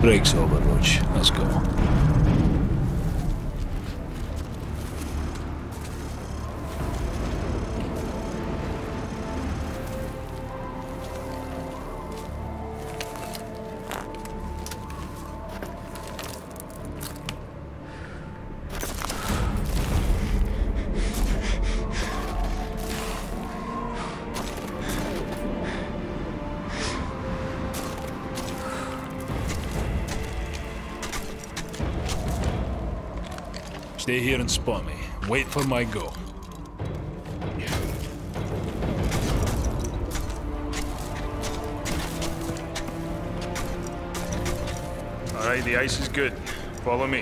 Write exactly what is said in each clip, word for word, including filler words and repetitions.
Break's over, Roach. Let's go. Stay here and spot me. Wait for my go. All right, the ice is good. Follow me.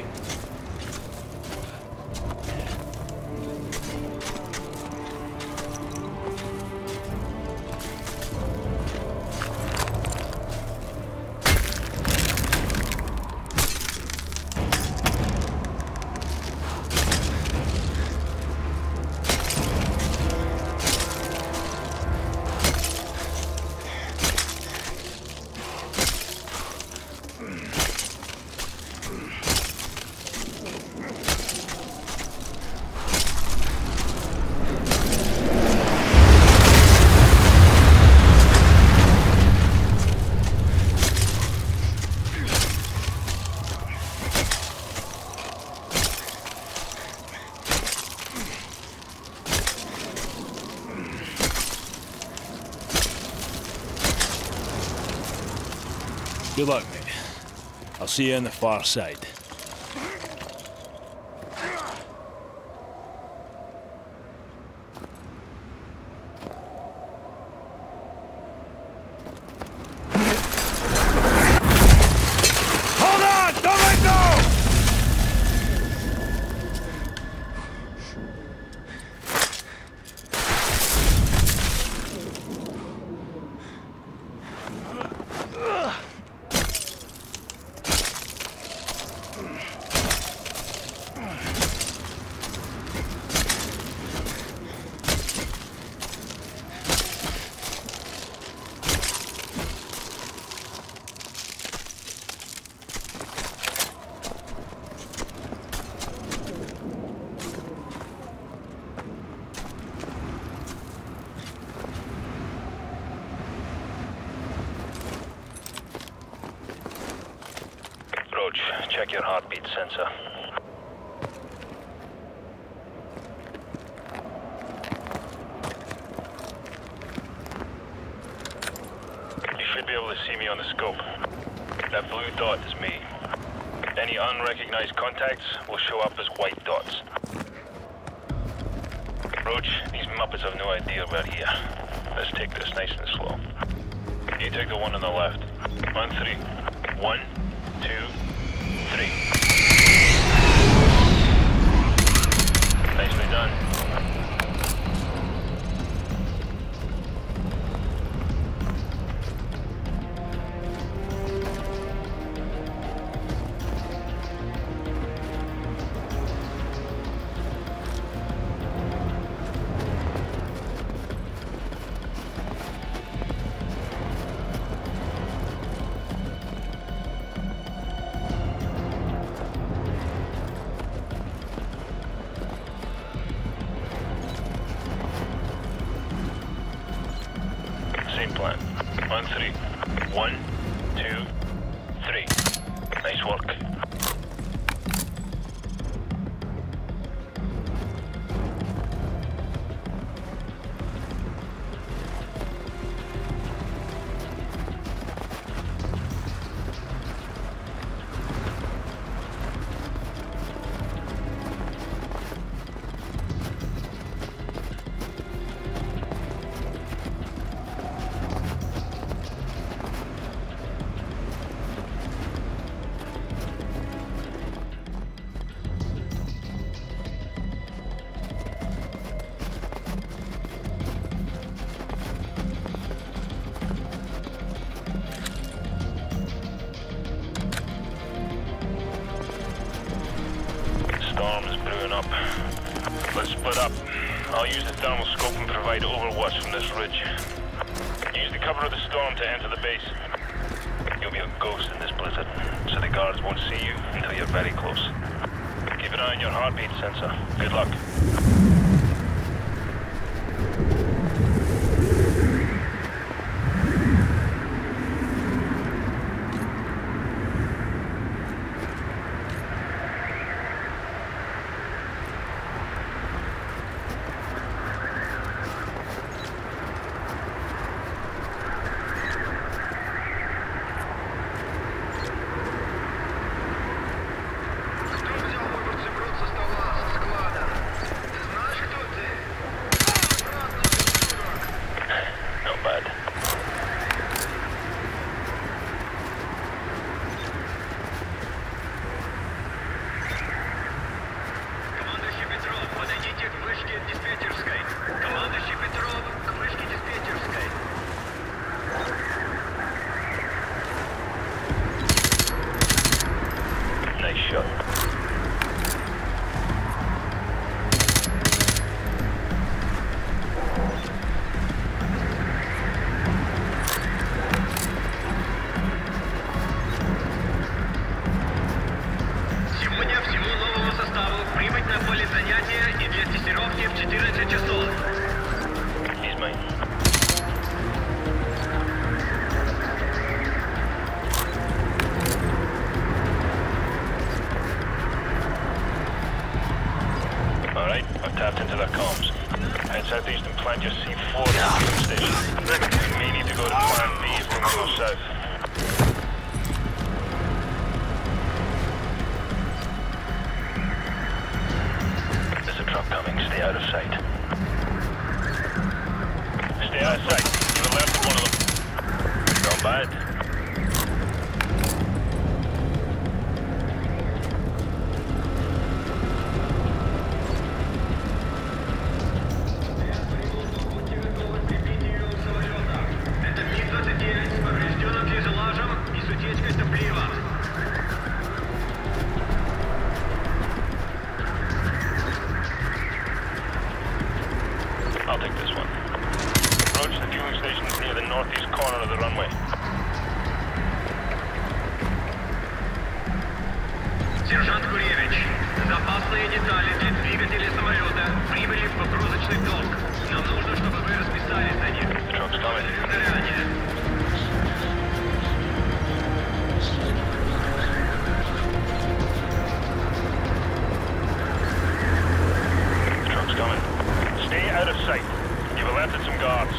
Good luck, mate. I'll see you on the far side. Hold on! Don't let go! Roach, check your heartbeat sensor. You should be able to see me on the scope. That blue dot is me. Any unrecognized contacts will show up as white dots. Roach, these Muppets have no idea we're here. Let's take this nice and slow. You take the one on the left. On three. One, two, three. Nicely done. Same plan. On three. One, two, three. Nice work. Storm's brewing up. Let's split up. I'll use the thermal scope and provide overwatch from this ridge. Use the cover of the storm to enter the base. You'll be a ghost in this blizzard, so the guards won't see you until you're very close. Keep an eye on your heartbeat sensor. Good luck. Tapped into their comms. Head southeast and plant your C four at the fueling station. You may need to go to plan B if things go south. There's a truck coming. Stay out of sight. Stay out of sight. To the left of one of them. Don't bad. I'll take this one. Approach the fueling station near the northeast corner of the runway. Сержант Гуревич, запасные детали для двигателя самолета прибыли в погрузочный док. Нам нужно, чтобы вы расписались на них. Truck's coming. Заранее. Truck's coming. Stay out of sight. You've alerted some guards.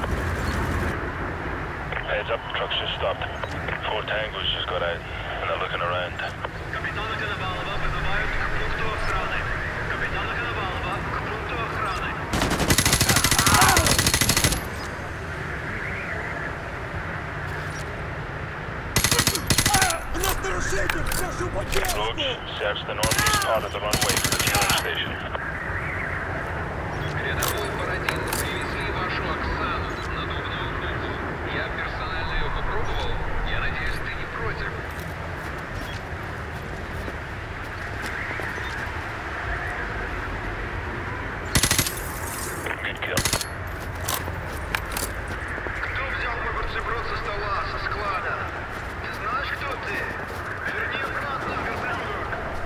Heads up, truck's just stopped. Four tangos just got out, and they're looking around. Капитана Коновалова вызывают к пункту охраны. Капитана Коновалова к пункту охраны. Rogues, search the northeast part of the runway for the fueling station. Рядовой Бородин, привезли вашу Оксану, надувную куклу. Я персонально ее попробовал. Я надеюсь, ты не против. Good kill. Кто взял мой бутерброд со стола, со склада? Ты знаешь, кто ты? Верни обратно, Вербенбург.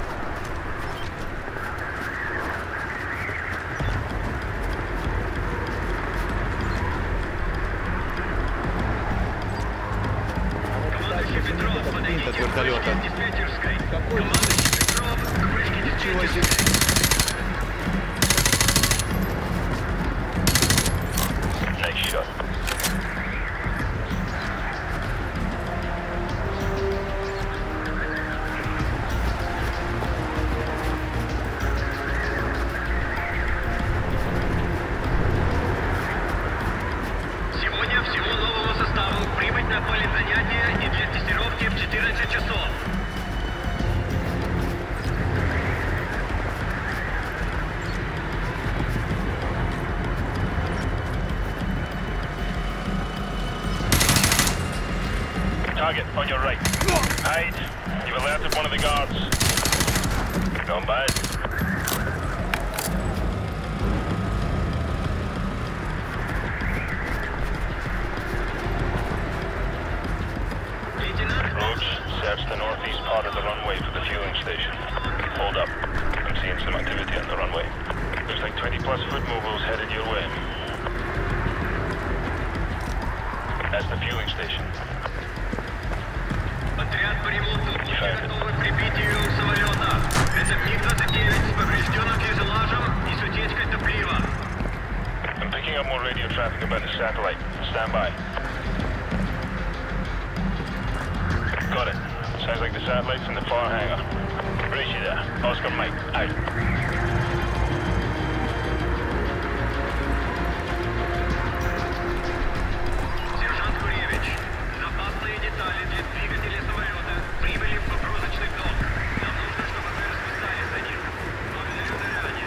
Командующий Петров, подойдите к вышке диспетчерской. Командующий Петров, к вышке диспетчерской. Nice shot. Сегодня всему новому составу прибыть на поле занятия и для тестировки в четырнадцать часов. Target on your right. Hide. You've alerted one of the guards. Not bad. Лейтенант There's like twenty plus foot mobiles headed your way. That's the fueling station. Отряд по ремонту. Будьте готовы к прибитию самолета. Это МиГ двадцать девять с поврежденным фюзеляжем и с утечкой топлива. I'm picking up more radio traffic about the satellite. Stand by. Got it. Sounds like the satellite's in the far hangar. Raise you there. Oscar Mike, out. Сержант Гуревич, запасные детали для двигателя самолета прибыли в погрузочный док. Нам нужно, чтобы вы расписались за них. Благодарю заранее.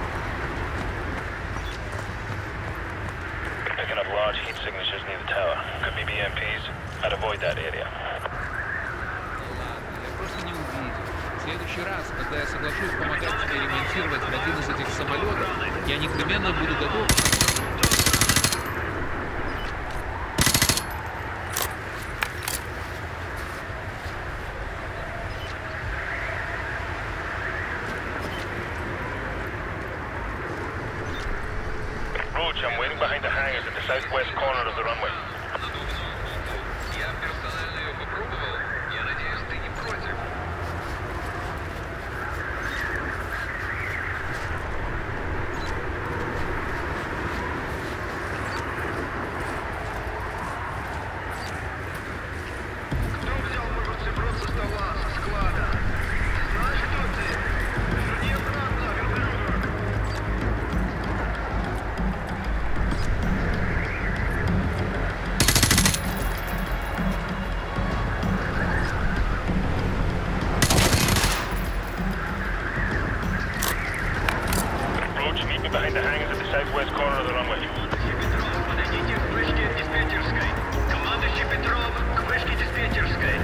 Picking up large heat signatures near the tower. Could be B M Ps. I'd avoid that area. Я просто не увидел. В следующий раз, когда я соглашусь помогать тебе ремонтировать один из этих самолетов, я непременно буду готов. Roach, I'm waiting behind the hangars at the southwest corner of the runway. Я персонально ее попробовал. Я надеюсь, ты не против. Кто взял мой бутерброд со стола, со склада? Ты знаешь, кто ты? Верни обратно, верблюдок. Roach, meet me behind the hangars at the southwest corner of the runway. Петров, подойдите к вышке диспетчерской. Командующий Петров, к вышке диспетчерской.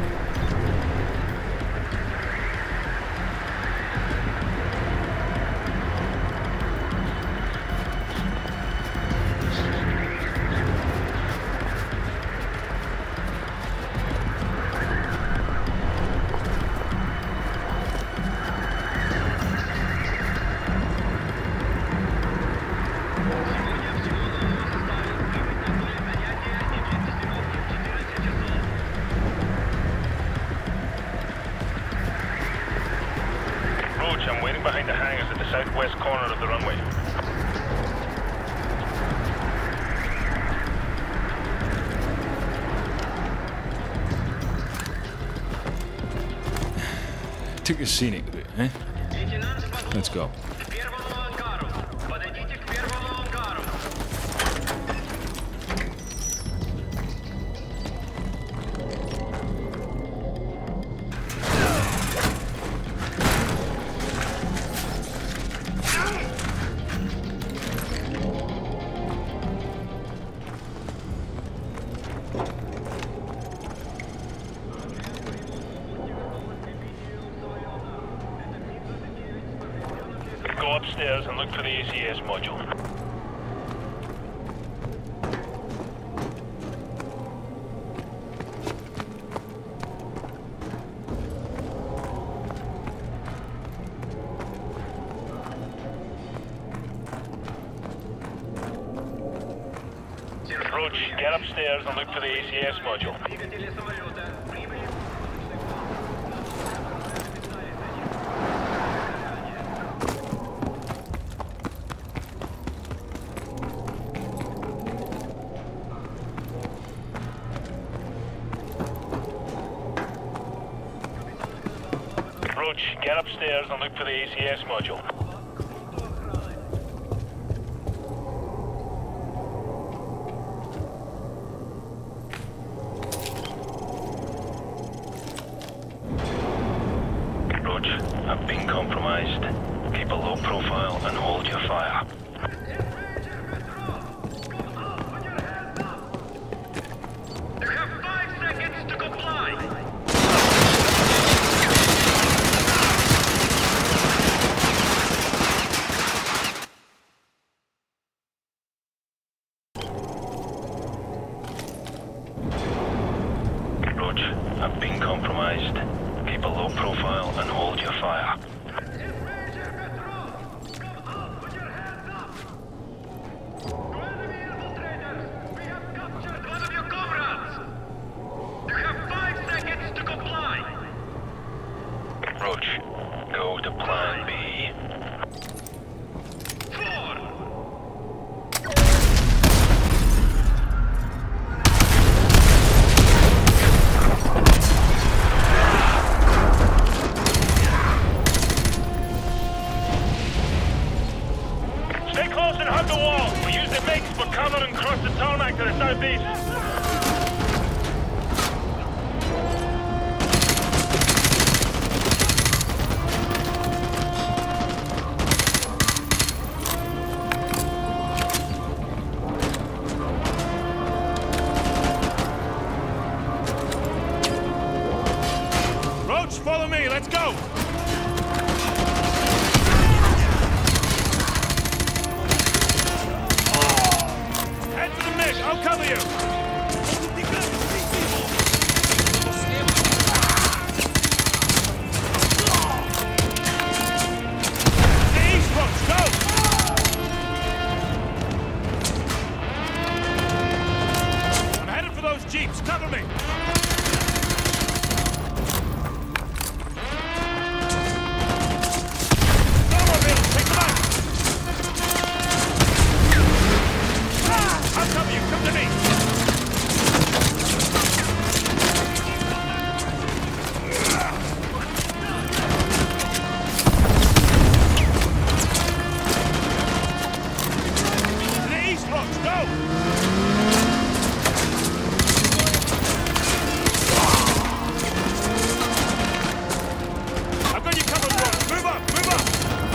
Сегодня всего нового составил. Прибыть на поле занятия и для тестировки в четырнадцать часов. Roach, I'm waiting behind the hangars at the southwest corner of the runway. Took a scenic bit, eh? Лейтенант Павлов, Let's go. к первому ангару. Подойдите к первому ангару. Go upstairs and look for the A C S module. Roach, get upstairs and look for the A C S module. Двигатели самолета прибыли. Roach, get upstairs and look for the A C S module. Roach, I've been compromised. Keep a low profile and hold your fire. You have five seconds to comply. Roach, I've been compromised. Keep a low profile and hold your fire. Dispatcher Petrov, come up with close and hug the wall. We use the makes for cover and cross the tarmac to the southeast. Roach, follow me. Let's go. I'll cover you! East, Roach, go! I'm headed for those jeeps. Cover me! Snowmobile, pick them up! I'll cover you. Come to me. To the east, Roach. Go. I've got you covered, Roach. Move up. Move up.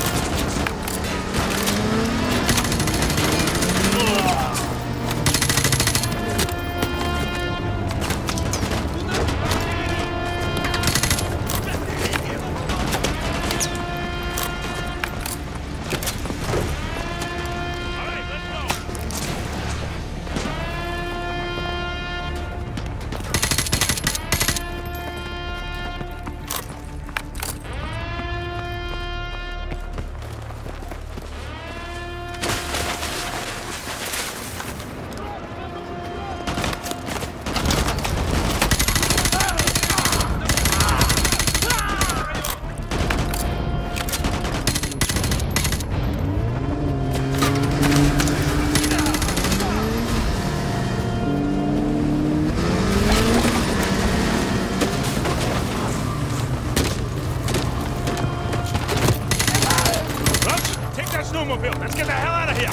Snowmobile. Let's get the hell out of here.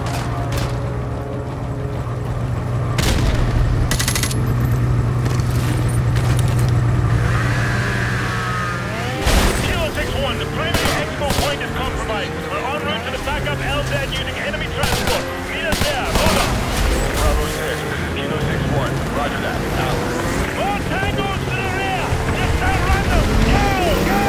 Kilo six one, the primary expo point is compromised. We're en route to the backup L Z using enemy transport. Meet us there. Over. Bravo six, this is Kilo six one. Roger that. Out. More tangos to the rear. Just start random. Go, go.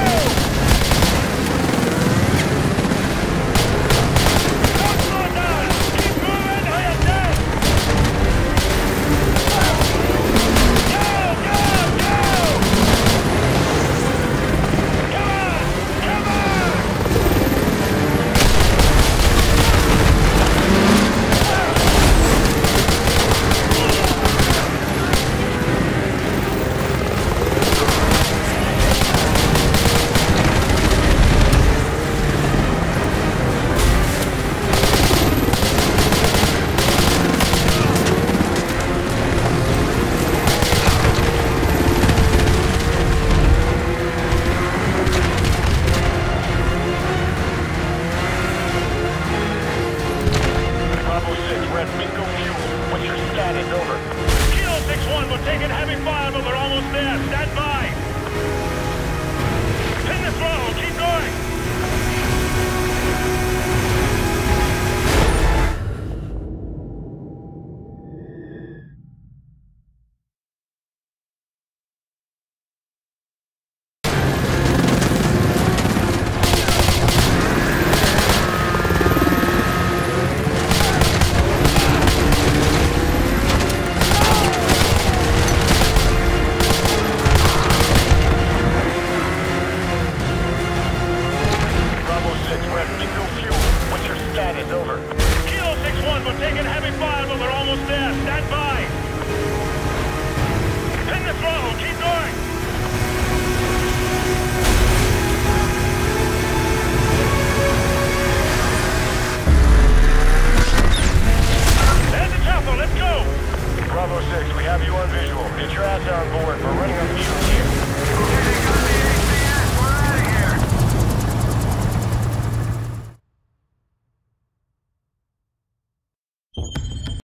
Bravo six, we have you on visual. Get your ass on board. We're running a mute here.